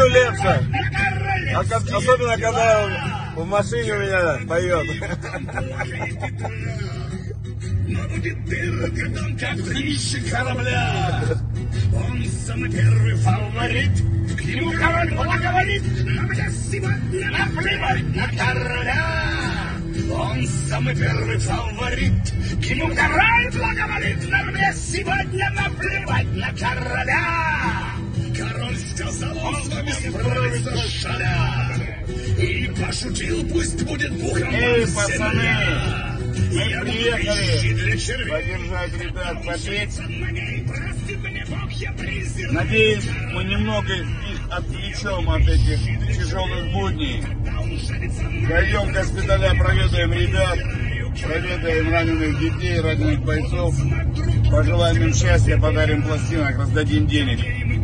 Люблю Лепса. Особенно, когда он в машине у меня поет. Будет дырка там, как днище корабля. Он самый первый фаворит. К нему король благоволит. Но мне сегодня наплевать на короля. Он самый первый фаворит. К нему король благоволит. Но мне сегодня наплевать на короля. Король сказал, он с вами справится, шаля. И пошутил, пусть будет бухом. Эй, пацаны! Мы приехали поддержать ребят, попеть. Надеюсь, мы немного их отвлечем от этих тяжелых будней. Дойдем госпиталя, проведаем ребят, проведаем раненых детей, раненых бойцов. Пожелаем им счастья, подарим пластинок, раздадим денег.